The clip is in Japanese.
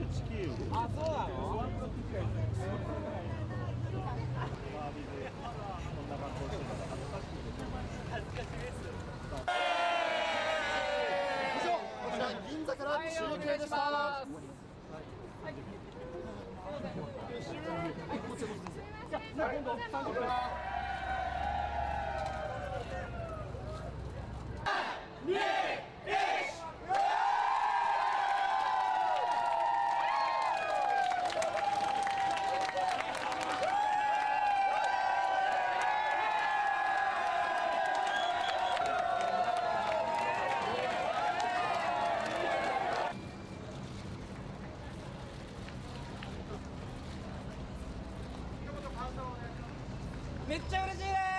地球儀。 あ、そうなの？ バービーでこんな格好してたら恥ずかしいです。恥ずかしいです。 以上、こちら銀座から中継でした。 じゃあ今度30分。めっちゃ嬉しいです。